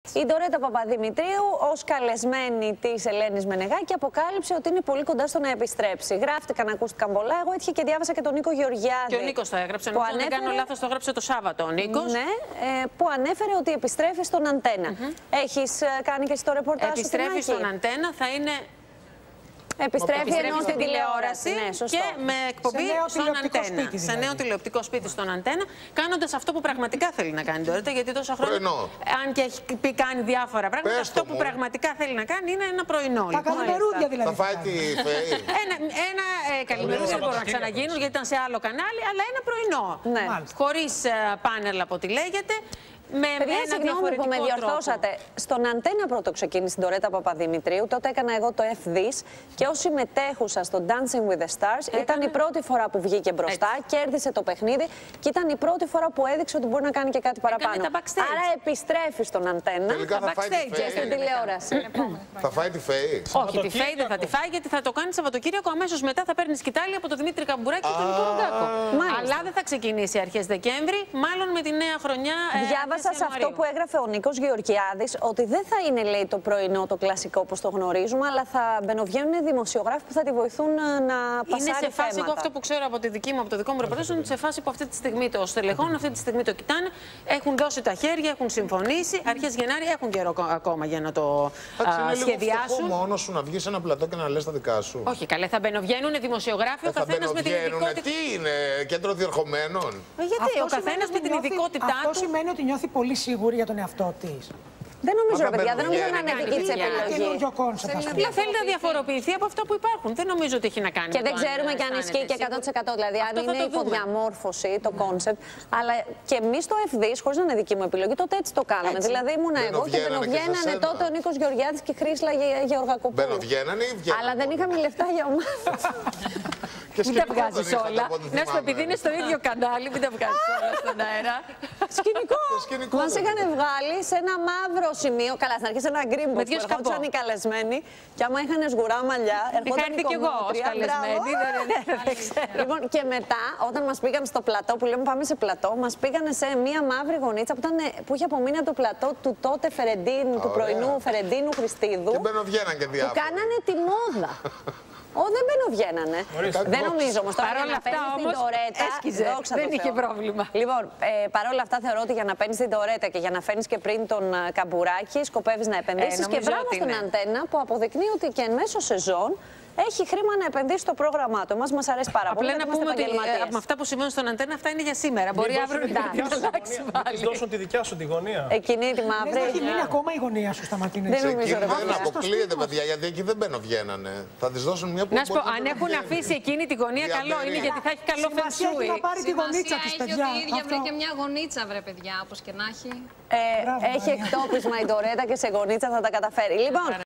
Η Ντορέτα Παπαδημητρίου, ως καλεσμένη της Ελένης Μενεγάκη, αποκάλυψε ότι είναι πολύ κοντά στο να επιστρέψει. Γράφτηκαν, ακούστηκαν πολλά. Εγώ έτυχε και διάβασα και τον Νίκο Γεωργιάδη. Και ο Νίκος το έγραψε. Αν δεν κάνω λάθος, το έγραψε το Σάββατο ο Νίκος. Ναι, που ανέφερε ότι επιστρέφει στον Αντένα. Έχεις κάνει και εσύ το ρεπορτάζ σου? Επιστρέφει στον Αντένα, θα είναι. Επιστρέφει ενώ στην τηλεόραση, ναι, και με εκπομπή στον Αντένα. Σε νέο τηλεοπτικό σπίτι στον Αντένα, κάνοντας αυτό που πραγματικά θέλει να κάνει τώρα. Γιατί τόσα χρόνια, αν και έχει πει κάνει διάφορα πράγματα, αυτό που πραγματικά θέλει να κάνει είναι ένα πρωινό. Τα καλημερούδια δηλαδή. Θα φάει τη ΦΕΗ. Ένα καλημερούδια δεν μπορούν να ξαναγίνουν γιατί ήταν σε άλλο κανάλι, αλλά ένα πρωινό. Χωρίς πάνελ από ό,τι λέγεται. Παιδιά, συγγνώμη που με διορθώσατε. Στον Αντένα πρώτο ξεκίνησε η Ντορέτα Παπαδημητρίου. Τότε έκανα εγώ το FDIS και ως συμμετέχουσα στο Dancing with the Stars ήταν η πρώτη φορά που βγήκε μπροστά, κέρδισε το παιχνίδι και ήταν η πρώτη φορά που έδειξε ότι μπορεί να κάνει και κάτι παραπάνω. Άρα επιστρέφει στον Αντένα. Τελικά θα φάει τη και στην τηλεόραση. Θα φάει τη ΦΕΗ. Όχι, τη ΦΕΗ δεν θα τη φάει γιατί θα το κάνει Σαββατοκύριακο. Αμέσως μετά θα παίρνει σκητάλη από τον Δημήτρη Καμπουράκη και τον Νίκο Ρογκάκο. Αλλά δεν θα ξεκινήσει αρχές Δεκέμβρη, μάλλον με τη νέα χρονιά. Σε αυτό που έγραφε ο Νίκος Γεωργιάδης, ότι δεν θα είναι, λέει, το πρωινό το κλασικό όπως το γνωρίζουμε, αλλά θα μπαινοβγαίνουν δημοσιογράφοι που θα τη βοηθούν να πασάρει. Είναι σε φάση, εγώ αυτό που ξέρω από το δικό μου ρεπορτάζ, είναι σε φάση που αυτή τη στιγμή το στελεχών, αυτή τη στιγμή το κοιτάνε, έχουν δώσει τα χέρια, έχουν συμφωνήσει. Αρχές Γενάρη έχουν καιρό ακόμα για να το σχεδιάσουν. Είναι μόνο σου να βγεις σε ένα πλατό και να λες τα δικά σου. Όχι, καλέ, θα μπαινοβγαίνουν δημοσιογράφοι, ο καθένας με την ειδικότητα. Τι είναι, κέντρο διερχομένων. Γιατί ο καθένας με την ειδικότητά του. Αυτό σημαίνει ότι νιώθει πολύ σίγουρη για τον εαυτό της. Δεν νομίζω, ρε παιδιά, δεν νομίζω να είναι δική της επιλογή. Απλά θέλει να διαφοροποιηθεί από αυτά που υπάρχουν. Δεν νομίζω ότι έχει να κάνει. Και δεν ξέρουμε και αν ισχύει και 100%. Δηλαδή, αν είναι υποδιαμόρφωση το κόνσεπτ. Αλλά και εμείς το FDIS, χωρίς να είναι δική μου επιλογή, τότε έτσι το κάναμε. Δηλαδή, ήμουν εγώ και μπαινοβγαίνανε τότε ο Νίκος Γεωργιάδης και η Χρύσλα Γεωργακοπούλου. Μπαινοβγαίνανε ή βγαίνανε? Αλλά δεν είχαμε λεφτά για ομάδα. Μην τα βγάζεις όλα. Να σου επειδή είναι στο ίδιο κανάλι, μην τα βγάζεις όλα στον αέρα. Σκηνικό. Μας είχαν βγάλει σε ένα μαύρο σημείο. Καλά, στην αρχή σε ένα γκριμ που ερχόντουσαν οι καλεσμένοι. Και άμα είχαν σγουρά μαλλιά, ερχόταν η κι εγώ ως καλεσμένη. Λοιπόν, και μετά, όταν μας πήγαν στο πλατό, που λέμε πάμε σε πλατό, μας πήγανε σε μία μαύρη γωνίτσα που είχε απομείνει από το πλατό του τότε Φερεντίνου, του πρωινού Φερεντίνου Χριστίδου. Και μπαινοβγαίνανε και διάφορα. Που κάνανε τη μόδα. Δεν μπαινοβγαίνανε. Δεν νομίζω όμως. Παρόλα αυτά όμως έσκιζε. Δεν είχε πρόβλημα. Λοιπόν, παρόλα αυτά θεωρώ ότι για να παίρνεις την Ντορέτα και για να φέρνεις και πριν τον Καμπουράκη, σκοπεύεις να επενδύσεις. Και μπράβο στον Αντένα που αποδεικνύει ότι και εν μέσω σεζόν έχει χρήμα να επενδύσει στο πρόγραμμά του. Μας αρέσει πάρα πολύ. Απλά να πούμε ότι με αυτά που συμβαίνουν στον Αντένα, αυτά είναι για σήμερα. Μπορεί αύριο να αλλάξει πάλι. Να δώσουν τη δικιά σου τη γωνία. Εκείνη τη μαύρη. Δεν έχει μείνει ακόμα η γωνία σου στα Ματίνες. Δεν νομίζω. Δεν αποκλείεται, παιδιά, γιατί εκεί δεν μπαινοβγαίνανε. Θα τη δώσουν μια που. Να σου πω, αν έχουν αφήσει εκείνη τη γωνία, καλό είναι γιατί θα έχει καλό φενσούι. Να πάρει τη γωνίτσα της, παιδιά. Η ίδια βρήκε μια γωνίτσα, βρε παιδιά, όπως και να έχει. Έχει εκτόπισμα η Ντορέτα και σε γωνίτσα θα τα καταφέρει. Λοιπόν.